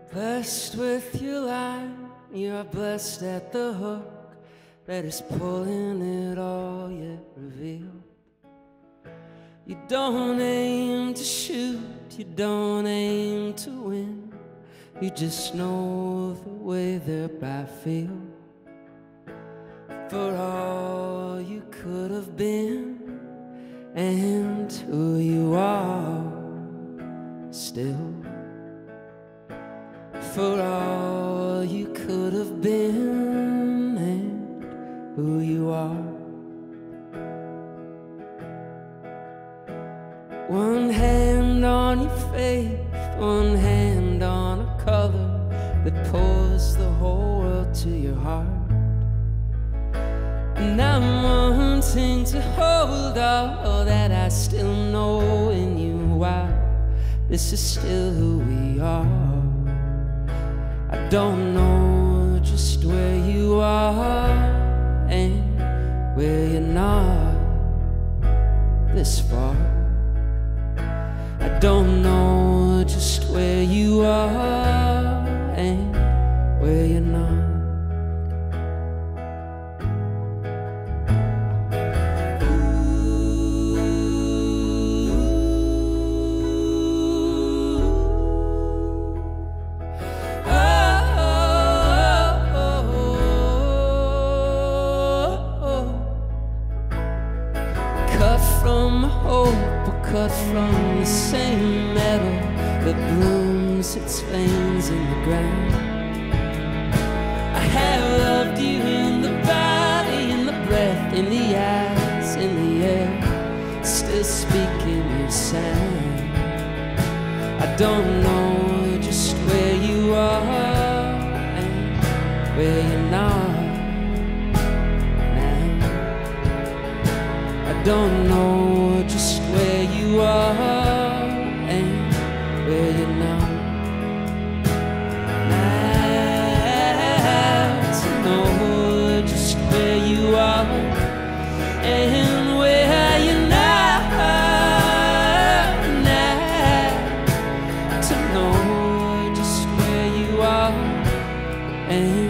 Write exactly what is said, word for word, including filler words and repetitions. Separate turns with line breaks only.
Blessed with your line, you're blessed at the hook that is pulling it all yet revealed. You don't aim to shoot, you don't aim to win, you just know the way thereby feel. For all you could have been and who you are still. For all you could have been and who you are. One hand on your faith, one hand on a color that pours the whole world to your heart. And I'm wanting to hold all that I still know in you, while this is still who we are. I don't know just where you are and where you're not this far. I don't know just where you are and where you're not. Cut from hope, or cut from the same metal that blooms its veins in the ground. I have loved you in the body, in the breath, in the eyes, in the air, still speaking your sound. I don't know just where you are and where you're not. I don't know just where you are and where you're not. Now to know just where you are and where you're not. Now to know just where you are and